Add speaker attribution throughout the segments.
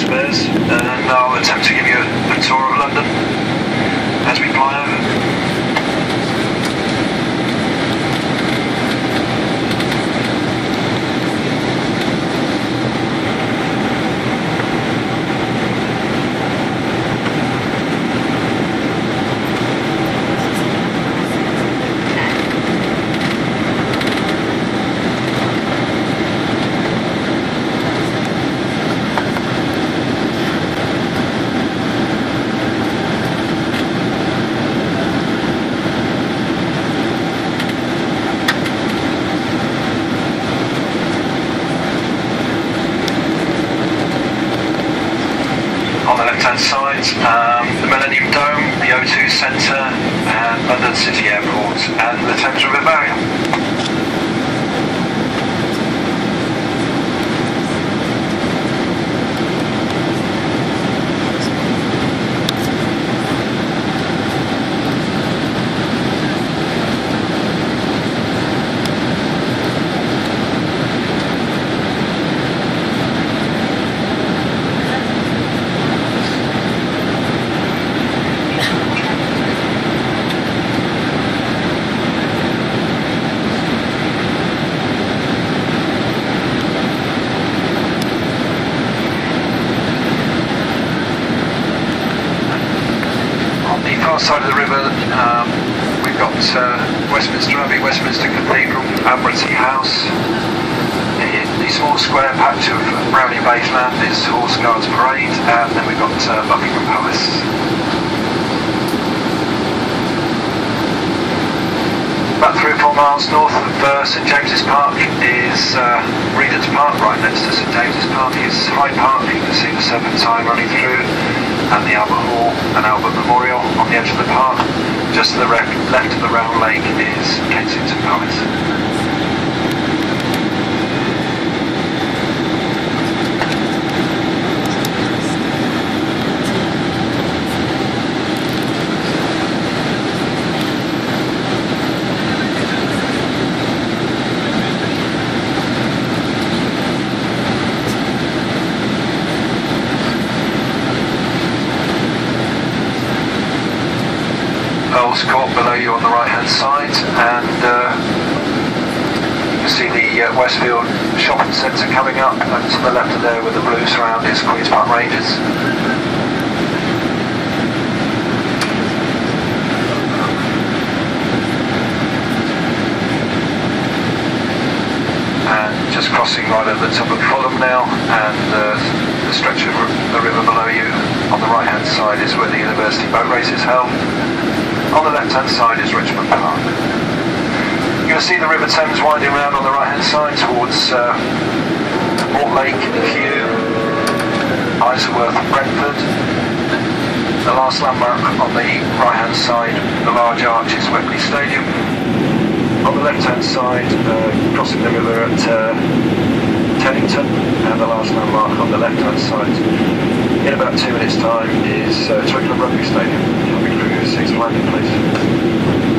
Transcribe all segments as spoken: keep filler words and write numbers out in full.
Speaker 1: spares, and I'll attempt to give you a, a tour of London as we fly over. Side, um, the Millennium Dome, the O two Centre, and London City Airport, and the Thames River Barrier. Side of the river, um, we've got uh, Westminster Abbey, Westminster Cathedral, Admiralty House. In the small square patch of Brownie Baseland is Horse Guards Parade, and then we've got uh, Buckingham Palace. About three or four miles north of uh, St James's Park is uh, Regent's Park. Right next to St James's Park is Hyde Park. You can see the Serpentine running through, and the Albert Hall and Albert Memorial on the edge of the park. Just to the left of the round lake is Kensington Palace. Earl's Court below you on the right hand side, and uh, you can see the uh, Westfield Shopping Centre coming up, and to the left of there with the blue surround is Queen's Park Rangers. And just crossing right over the top of Fulham now, and uh, the stretch of the river below you on the right hand side is where the University Boat Race is held. On the left hand side is Richmond Park. You can see the River Thames winding around on the right hand side towards uh, Mortlake, Kew, Isleworth and Brentford. The last landmark on the right hand side, the large arch, is Wembley Stadium. On the left hand side, uh, crossing the river at uh, Teddington, and the last landmark on the left hand side in about two minutes time is uh, Twickenham Rugby Stadium. Coming through sixth landing place.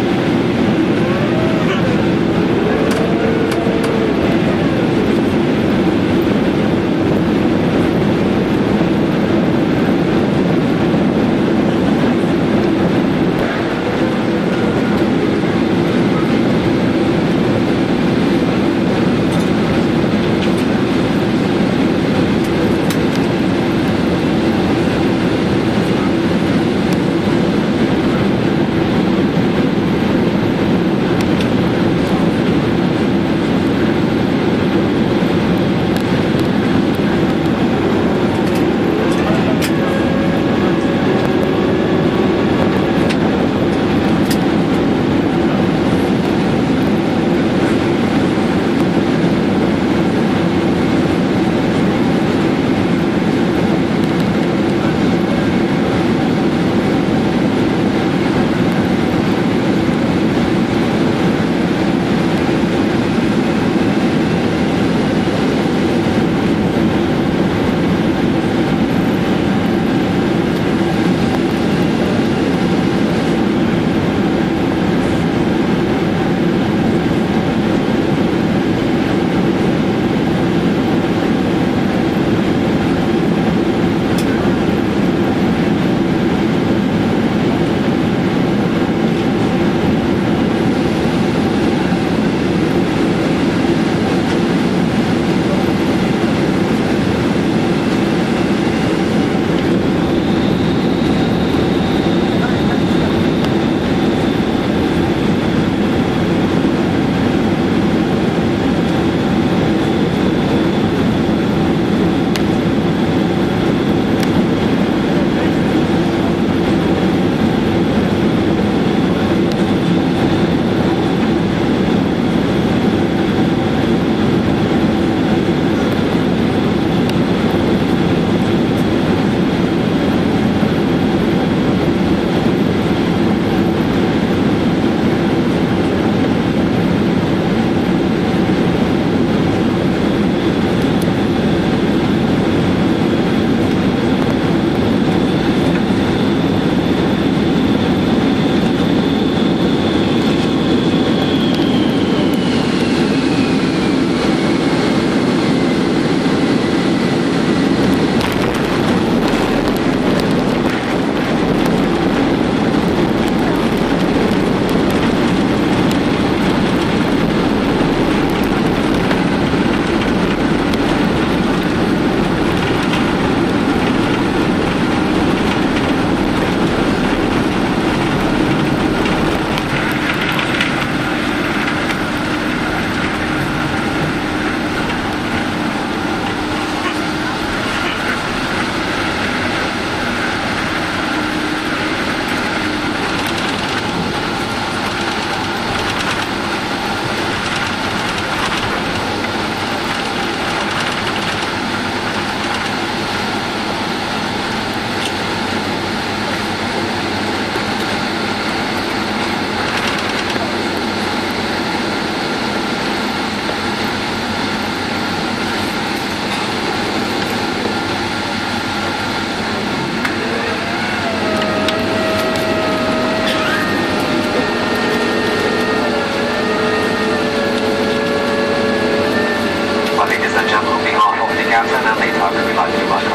Speaker 2: Gas and Heathrow, we'd like to